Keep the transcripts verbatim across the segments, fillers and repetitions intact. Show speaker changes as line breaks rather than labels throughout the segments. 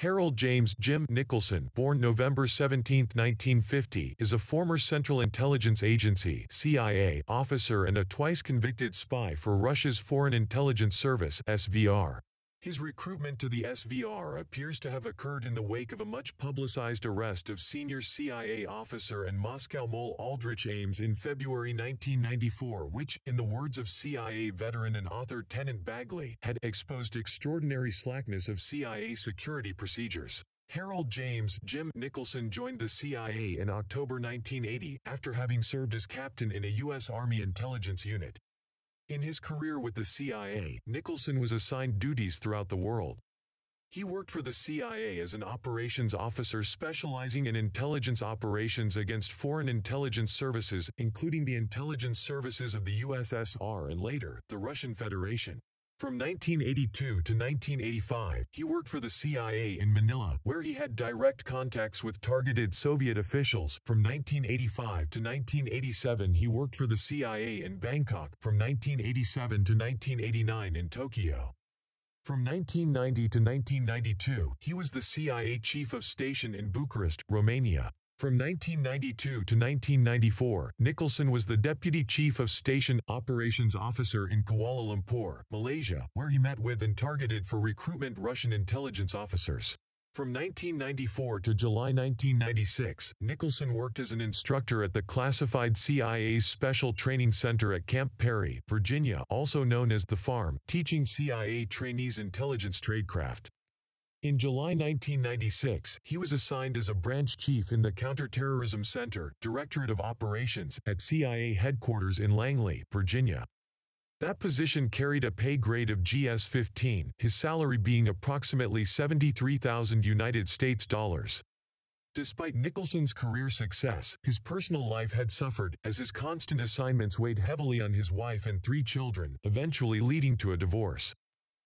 Harold James Jim Nicholson, born November seventeenth, nineteen fifty, is a former Central Intelligence Agency (C I A) officer and a twice-convicted spy for Russia's Foreign Intelligence Service (S V R). His recruitment to the S V R appears to have occurred in the wake of a much-publicized arrest of senior C I A officer and Moscow mole Aldrich Ames in February nineteen ninety-four, which, in the words of C I A veteran and author Tennant Bagley, had exposed extraordinary slackness of C I A security procedures. Harold James Jim Nicholson joined the C I A in October nineteen eighty, after having served as captain in a U S Army intelligence unit. In his career with the C I A, Nicholson was assigned duties throughout the world. He worked for the C I A as an operations officer specializing in intelligence operations against foreign intelligence services, including the intelligence services of the U S S R and later, the Russian Federation. From nineteen eighty-two to nineteen eighty-five, he worked for the C I A in Manila, where he had direct contacts with targeted Soviet officials. From nineteen eighty-five to nineteen eighty-seven, he worked for the C I A in Bangkok. From nineteen eighty-seven to nineteen eighty-nine in Tokyo. From nineteen ninety to nineteen ninety-two, he was the C I A Chief of Station in Bucharest, Romania. From nineteen ninety-two to nineteen ninety-four, Nicholson was the Deputy Chief of Station Operations Officer in Kuala Lumpur, Malaysia, where he met with and targeted for recruitment Russian intelligence officers. From nineteen ninety-four to July nineteen ninety-six, Nicholson worked as an instructor at the classified C I A's Special Training Center at Camp Perry, Virginia, also known as The Farm, teaching C I A trainees intelligence tradecraft. In July nineteen ninety-six, he was assigned as a branch chief in the Counterterrorism Center, Directorate of Operations, at C I A headquarters in Langley, Virginia. That position carried a pay grade of G S fifteen, his salary being approximately seventy-three thousand United States dollars. Despite Nicholson's career success, his personal life had suffered, as his constant assignments weighed heavily on his wife and three children, eventually leading to a divorce.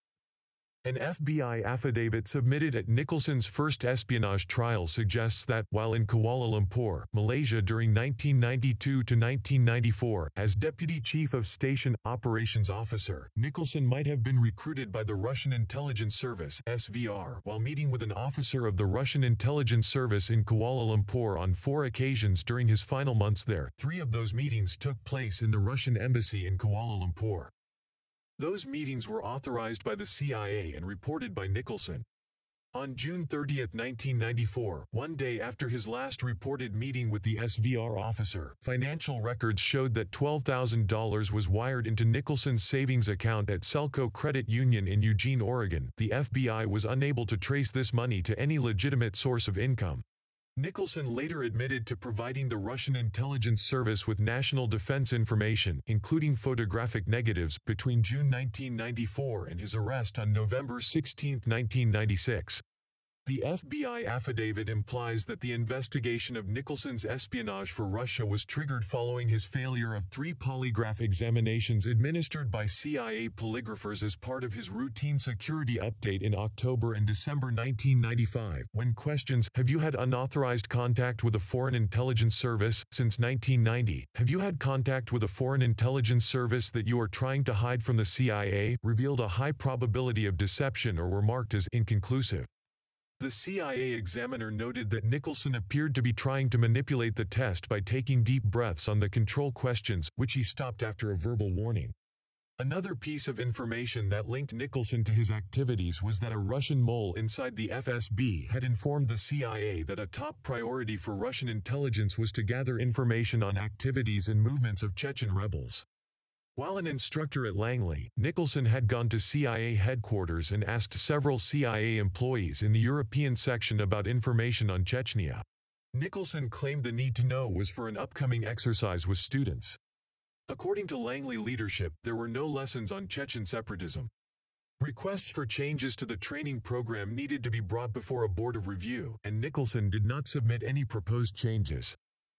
An F B I affidavit submitted at Nicholson's first espionage trial suggests that, while in Kuala Lumpur, Malaysia during nineteen ninety-two to nineteen ninety-four, as Deputy Chief of Station Operations Officer, Nicholson might have been recruited by the Russian Intelligence Service (S V R) while meeting with an officer of the Russian Intelligence Service in Kuala Lumpur on four occasions during his final months there. Three of those meetings took place in the Russian embassy in Kuala Lumpur. Those meetings were authorized by the C I A and reported by Nicholson. On June thirtieth, nineteen ninety-four, one day after his last reported meeting with the S V R officer, financial records showed that twelve thousand dollars was wired into Nicholson's savings account at Selco Credit Union in Eugene, Oregon. The F B I was unable to trace this money to any legitimate source of income. Nicholson later admitted to providing the Russian intelligence service with national defense information, including photographic negatives, between June nineteen ninety-four and his arrest on November sixteenth, nineteen ninety-six. The F B I affidavit implies that the investigation of Nicholson's espionage for Russia was triggered following his failure of three polygraph examinations administered by C I A polygraphers as part of his routine security update in October and December nineteen ninety-five. When questions, "Have you had unauthorized contact with a foreign intelligence service since nineteen ninety? Have you had contact with a foreign intelligence service that you are trying to hide from the C I A?" revealed a high probability of deception or were marked as inconclusive. The C I A examiner noted that Nicholson appeared to be trying to manipulate the test by taking deep breaths on the control questions, which he stopped after a verbal warning. Another piece of information that linked Nicholson to his activities was that a Russian mole inside the F S B had informed the C I A that a top priority for Russian intelligence was to gather information on activities and movements of Chechen rebels. While an instructor at Langley, Nicholson had gone to C I A headquarters and asked several C I A employees in the European section about information on Chechnya. Nicholson claimed the need to know was for an upcoming exercise with students. According to Langley leadership, there were no lessons on Chechen separatism. Requests for changes to the training program needed to be brought before a board of review, and Nicholson did not submit any proposed changes.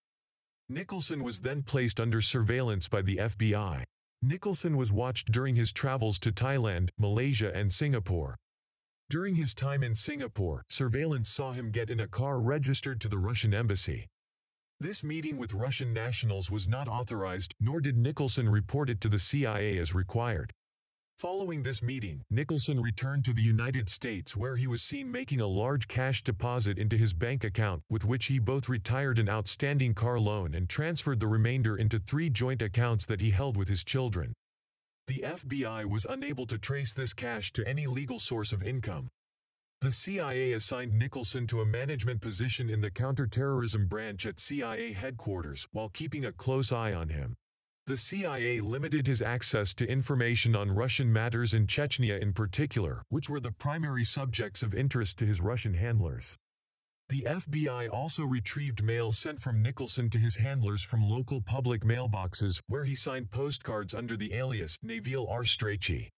Nicholson was then placed under surveillance by the F B I. Nicholson was watched during his travels to Thailand, Malaysia and Singapore. During his time in Singapore, surveillance saw him get in a car registered to the Russian embassy. This meeting with Russian nationals was not authorized, nor did Nicholson report it to the C I A as required. Following this meeting, Nicholson returned to the United States where he was seen making a large cash deposit into his bank account, with which he both retired an outstanding car loan and transferred the remainder into three joint accounts that he held with his children. The F B I was unable to trace this cash to any legal source of income. The C I A assigned Nicholson to a management position in the counterterrorism branch at C I A headquarters, while keeping a close eye on him. The C I A limited his access to information on Russian matters and Chechnya in particular, which were the primary subjects of interest to his Russian handlers. The F B I also retrieved mail sent from Nicholson to his handlers from local public mailboxes, where he signed postcards under the alias Nabil R. Strachey.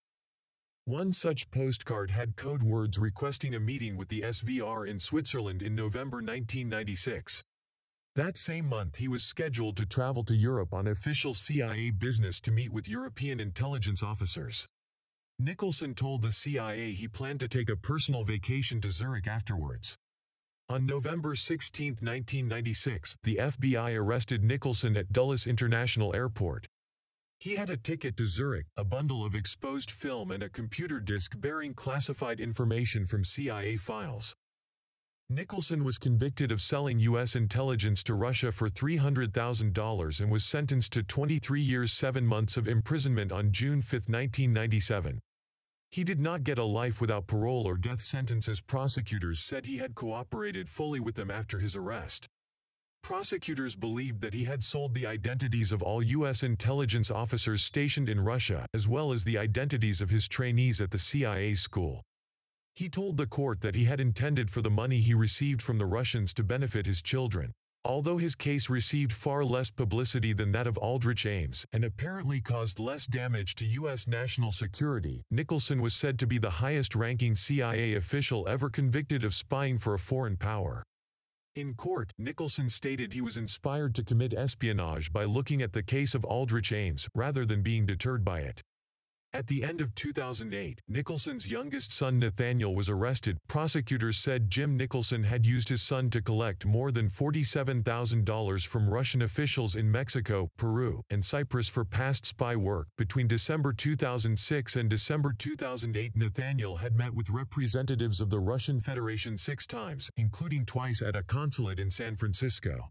One such postcard had code words requesting a meeting with the S V R in Switzerland in November nineteen ninety-six. That same month he was scheduled to travel to Europe on official C I A business to meet with European intelligence officers. Nicholson told the C I A he planned to take a personal vacation to Zurich afterwards. On November sixteenth nineteen ninety-six, the F B I arrested Nicholson at Dulles International Airport. He had a ticket to Zurich, a bundle of exposed film and a computer disk bearing classified information from C I A files. Nicholson was convicted of selling U S intelligence to Russia for three hundred thousand dollars and was sentenced to twenty-three years seven months of imprisonment on June fifth nineteen ninety-seven. He did not get a life without parole or death sentence, as prosecutors said he had cooperated fully with them after his arrest. Prosecutors believed that he had sold the identities of all U S intelligence officers stationed in Russia, as well as the identities of his trainees at the C I A school. He told the court that he had intended for the money he received from the Russians to benefit his children. Although his case received far less publicity than that of Aldrich Ames, and apparently caused less damage to U S national security, Nicholson was said to be the highest-ranking C I A official ever convicted of spying for a foreign power. In court, Nicholson stated he was inspired to commit espionage by looking at the case of Aldrich Ames, rather than being deterred by it. At the end of two thousand eight, Nicholson's youngest son Nathaniel was arrested. Prosecutors said Jim Nicholson had used his son to collect more than forty-seven thousand dollars from Russian officials in Mexico, Peru, and Cyprus for past spy work. Between December two thousand six and December two thousand eight, Nathaniel had met with representatives of the Russian Federation six times, including twice at a consulate in San Francisco.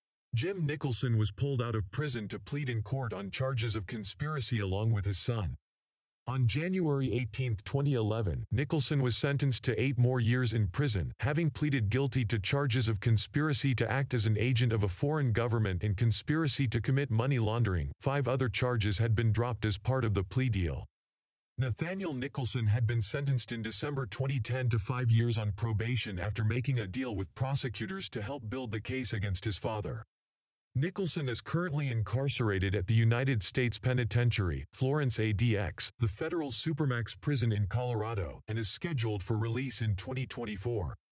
Jim Nicholson was pulled out of prison to plead in court on charges of conspiracy along with his son. On January eighteenth twenty eleven, Nicholson was sentenced to eight more years in prison, having pleaded guilty to charges of conspiracy to act as an agent of a foreign government and conspiracy to commit money laundering. Five other charges had been dropped as part of the plea deal. Nathaniel Nicholson had been sentenced in December twenty ten to five years on probation after making a deal with prosecutors to help build the case against his father. Nicholson is currently incarcerated at the United States Penitentiary, Florence A D X, the federal supermax prison in Colorado, and is scheduled for release in twenty twenty-four.